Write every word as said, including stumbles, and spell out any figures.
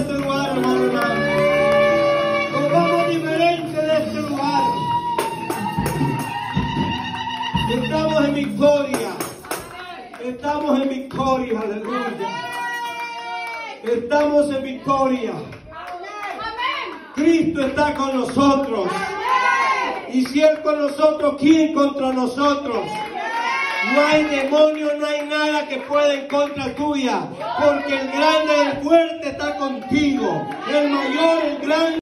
este lugar, hermano, hermano. Nos vamos diferente de este lugar. Estamos en victoria. Estamos en victoria, aleluya. Estamos en victoria. Cristo está con nosotros. Y si Él con nosotros, ¿quién contra nosotros? No hay demonio, no hay nada que pueda en contra tuya. Porque el grande, el fuerte está contigo. El mayor, el grande.